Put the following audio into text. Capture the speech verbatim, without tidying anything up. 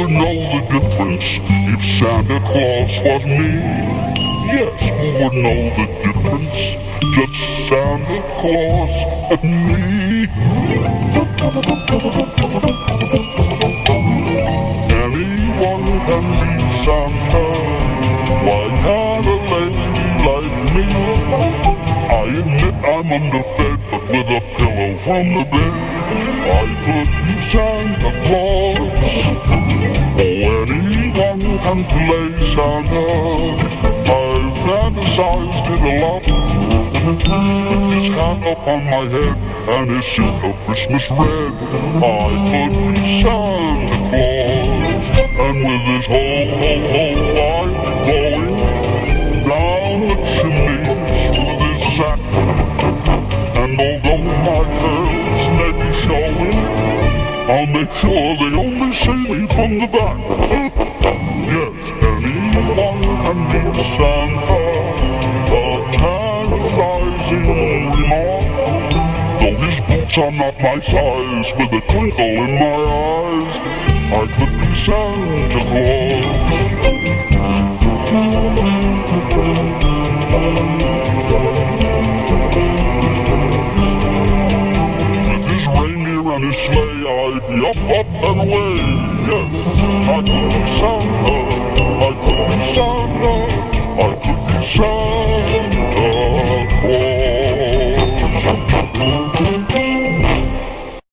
would know the difference if Santa Claus was me? Yes, who would know the difference? Just Santa Claus and me. Anyone can be Santa. Why can't a lady like me? I admit I'm underfed, but with a pillow from the bed, I could be Santa Claus. Oh, anyone can play Santa. I've fantasized it a lot. His hat up on my head and his suit of Christmas red. I could be Santa Claus. And with his ho ho ho light blowing down the chimney with his sack. And although my curls may be showing, I'll make sure they only see me from the back. Yes, anyone can be Santa, a tantalizing remark. Though his boots are not my size, with a twinkle in my eyes, I could be Santa Claus. With his reindeer and his sleigh, I'd be up, up and away. Yes, I could be Santa, I could be Santa, I could be Santa.